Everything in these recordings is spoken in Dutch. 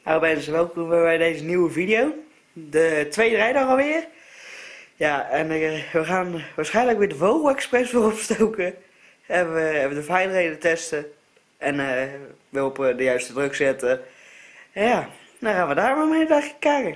Hallo mensen, welkom bij deze nieuwe video. De tweede rijdag alweer. Ja, en we gaan waarschijnlijk weer de Vogel Express weer opstoken. En we hebben de veiligheden testen. En we op de juiste druk zetten. En ja, dan gaan we daar maar mee een dagje kijken.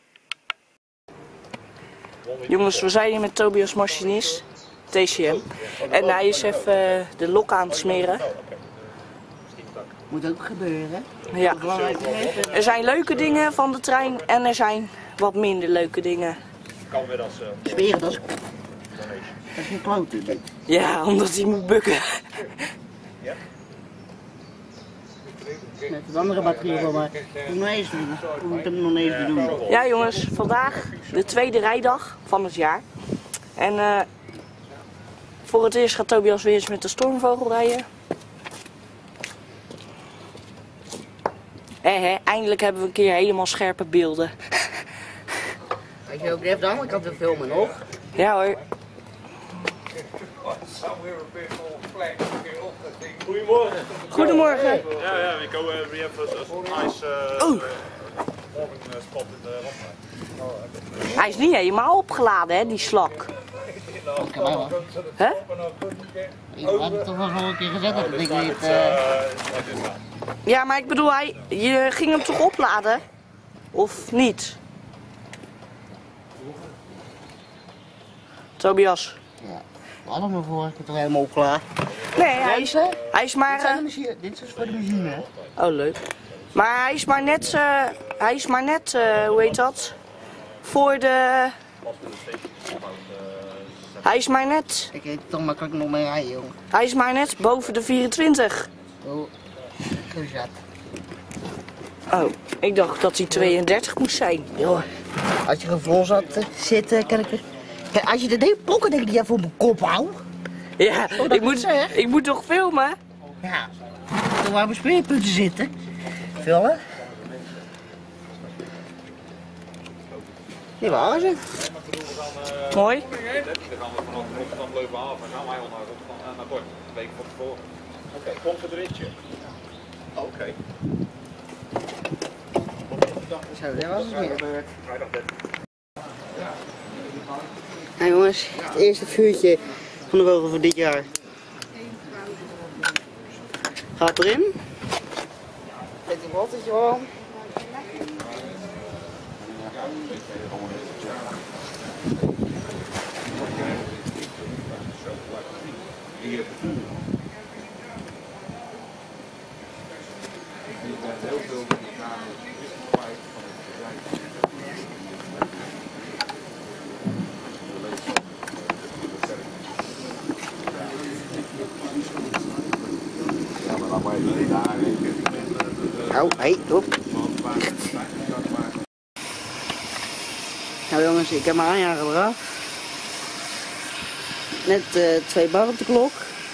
Jongens, we zijn hier met Tobias machinist, TCM. En hij is even de lok aan het smeren. Moet ook gebeuren. Ja. Er zijn leuke dingen van de trein en er zijn wat minder leuke dingen. Smeren, dat is een klote. Ja, omdat hij moet bukken. Met een andere batterij wel, maar ik moet hem nog even doen. Ja jongens, vandaag de tweede rijdag van het jaar. En voor het eerst gaat Tobias weer eens met de stormvogel rijden. Eindelijk hebben we een keer helemaal scherpe beelden. Als je ook even de andere kant wil filmen nog. Ja hoor. Goedemorgen. Goedemorgen. Ja, we have a nice morning spot in the landbouw. Hij is niet helemaal opgeladen hè, die slak. Dat kan wel. Hè? Ik had het toch wel nog een keer gezet dat ik niet... Ja, maar ik bedoel, je ging hem toch opladen? Of niet? Tobias. Ja, allemaal voor, ik ben toch helemaal klaar. Nee, hij is maar... Dit is voor de machine, hè? Oh, leuk. Maar hij is maar net, hoe heet dat? Voor de... Hij is maar net... Ik weet toch makkelijk nog mee rijden, jongen. Hij is maar net boven de 24. Oh, gezet. Oh, ik dacht dat hij 32 moest zijn. Joh, als je er vol zat zitten, kan ik er... Kijk, als je de deed pokken, denk ik dat jij voor mijn kop hou. Ja, ik moet toch filmen? Ja, dan waar mijn speerpunten zitten. Vullen. Die waren ze. Mooi. Dan gaan we vanaf Rotterdam Leuvenhaven en gaan wij al naar Rotterdam naar Dordt. Een week van tevoren. Oké, kom voor de ritje. Oké. Zo, dat was het weer. Vrijdag 13. Nou jongens, het eerste vuurtje van de vogel voor dit jaar. Gaat erin. Zet die bottetje al. Oh, hey, op. Nou jongens, ik heb mijn aanjager eraf. Net 2 bar op de klok.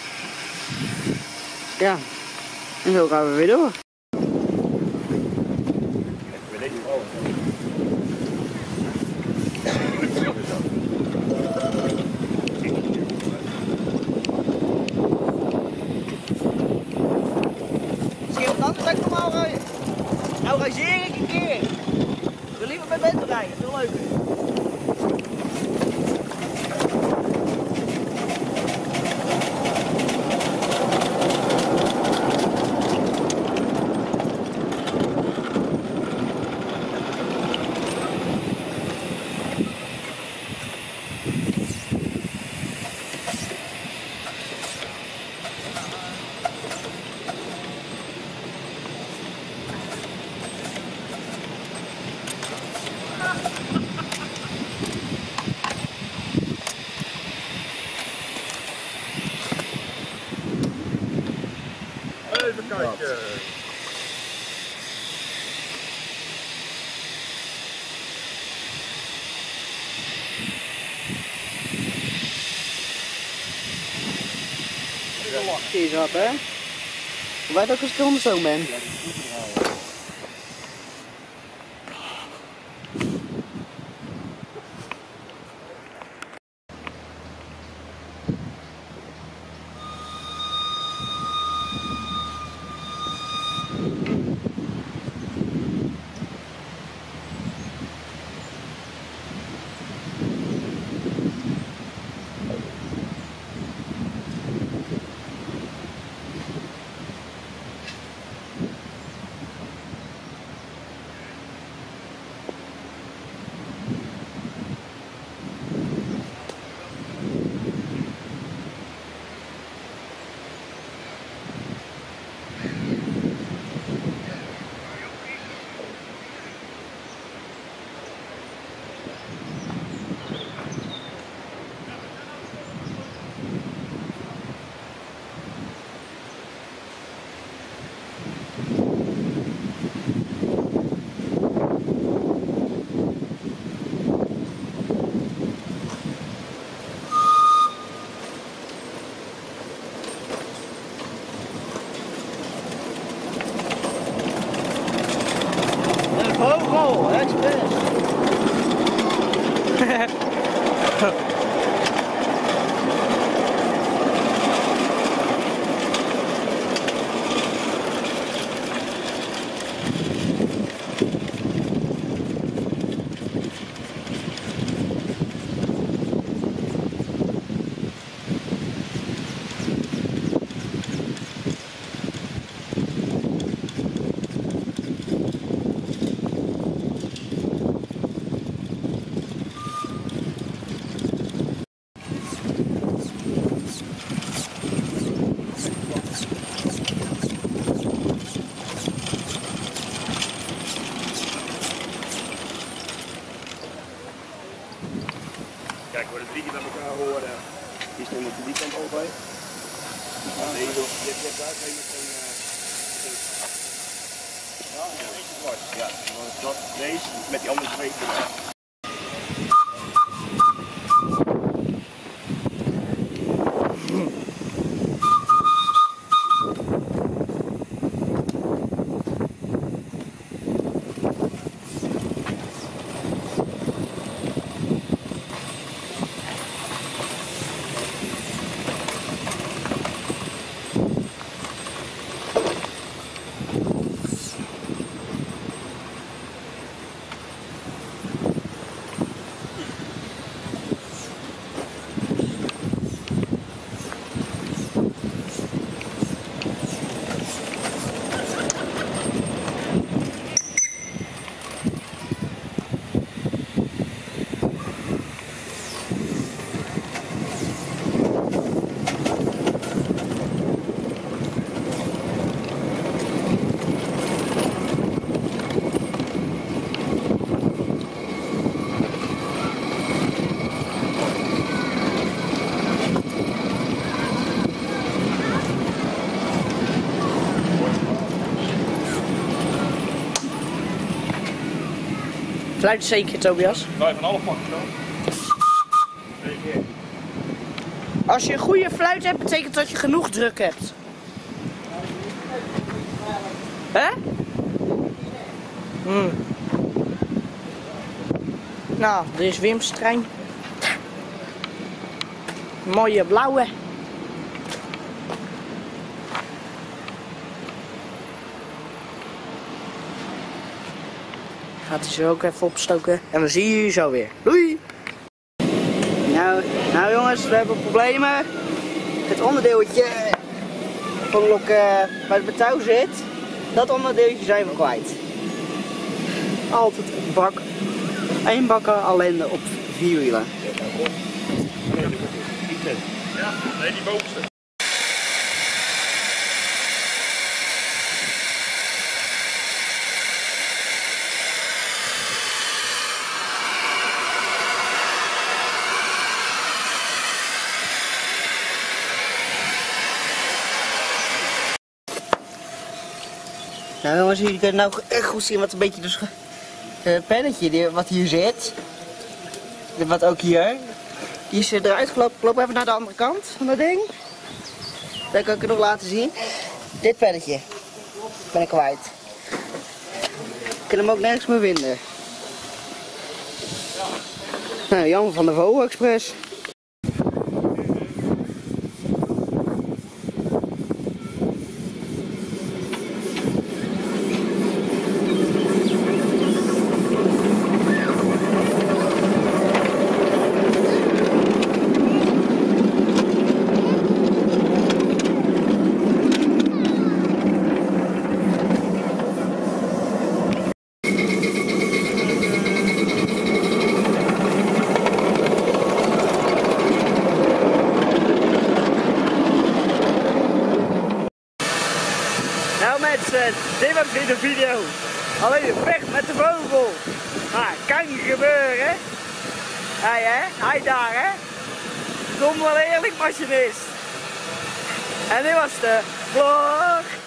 Ja, en zo gaan we weer door. Zie je wat anders dan ik normaal rijden? Nou rageer ik een keer. Ik wil liever met bed rijden, veel leuker. Even kijken. Zie je wat, hè? Waar dat ik een zo ben. Vogel Express. Kijk, we de drie keer naar elkaar horen. Die stond op die kant altijd. Nee, je hebt daar geen met zo'n... Ja, dat, deze met die andere twee. Fluit zeker, Tobias. 5,5 pakken zo. Als je een goede fluit hebt, betekent dat je genoeg druk hebt. Hè? Nou, dit is Wim's trein. Mooie blauwe. Gaat hij zo ook even opstoken. En dan zie je jullie zo weer. Doei! Nou jongens, we hebben problemen. Het onderdeeltje van de lok waar het touw zit, dat onderdeeltje zijn we kwijt. Altijd een bak. Eén bakker ellende op 4 wielen. Ja, nee, die bovenste. Nou jongens, jullie kunnen nou echt goed zien wat een beetje het pennetje wat hier zit. Wat ook hier. Die is eruit gelopen. Ik loop even naar de andere kant van dat ding. Dat kan ik het nog laten zien. Dit pennetje ben ik kwijt. Ik kan hem ook nergens meer vinden. Nou, jammer van de Vogel Express. Nou mensen, dit was weer de video. Alleen weg met de vogel. Maar kan gebeuren. Hij hè, hij daar hè. Kom wel eerlijk machinist. En dit was de vlog.